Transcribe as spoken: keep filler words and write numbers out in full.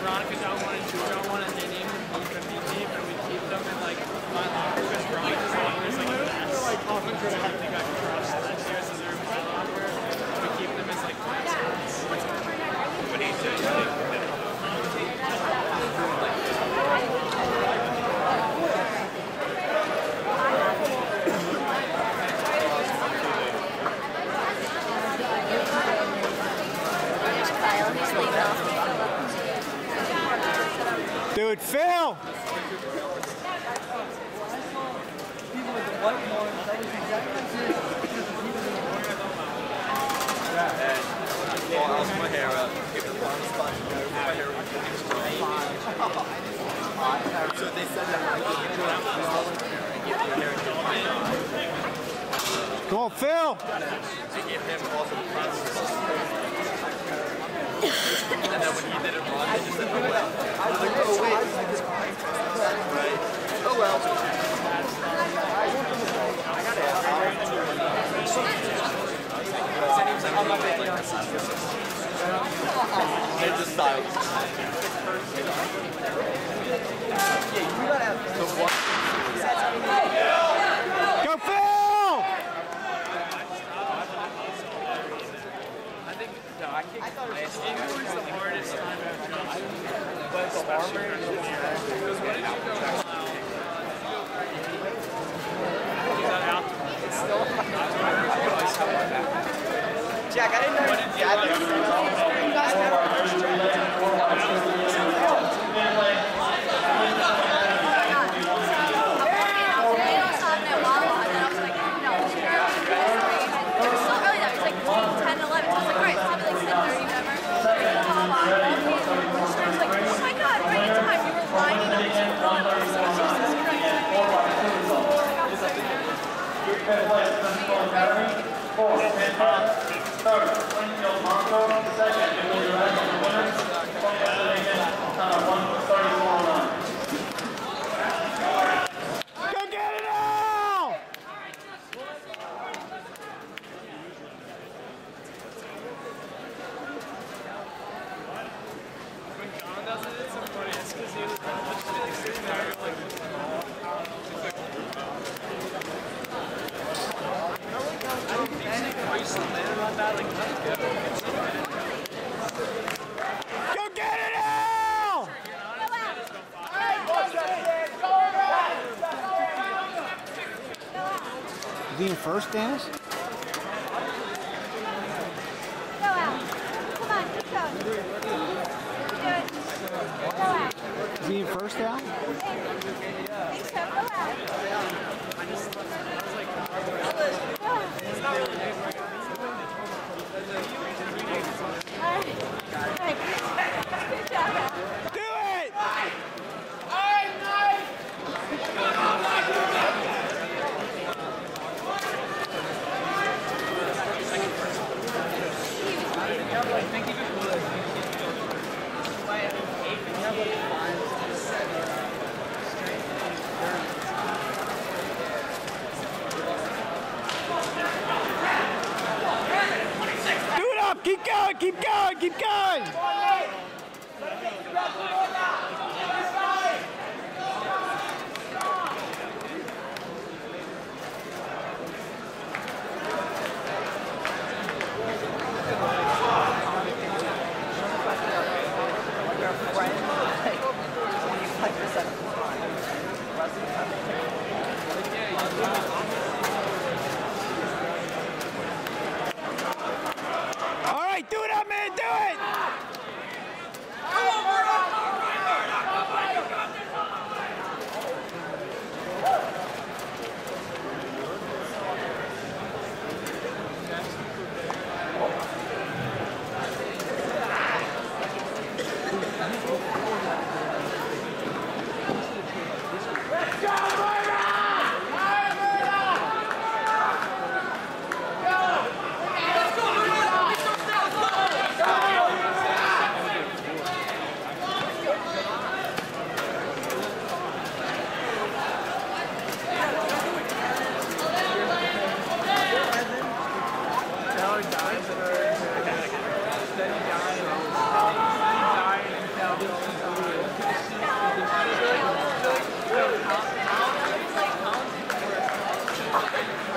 Veronica got one and Drew got one, and they named them beef and beef beef, and we keep them in like my locker because Veronica's locker is like a mess. Like they got crushed that year, so they're in my locker. We keep them as like mascots. But he said, Dude, Phil! People with the white ones, that was exactly Well, I'll put my hair up. Give it one spot to go. My hair was so they said that I could get it out and give your hair to my Come on, Phil! to give him also the process. And then when he did it wrong, they just said, oh well. I was like, oh wait, right? Oh well. I got it. They just style. Yeah, you gotta have the one. Go, Phil! I think no, I kicked. I thought it was the hardest time I've done. But the armor is because what did you go out? You got out. It's still. Jack, I didn't know. What did you do? You guys never Third, Springfield Monco, second, Emily Ryan, the winner, one thirty-four oh nine. Go get it now! When John does it, it's so funny. It's because he was just sitting there like. Go get it now! Is he in first, Dennis? Go out. Come on, keep going. Do it. Go out. Is he in first down? I think so. Go out. Good job. Do it! Do it up! Keep going! Keep going! Keep going! All right, do it up, man! Do it! Then he died. Then he died until Come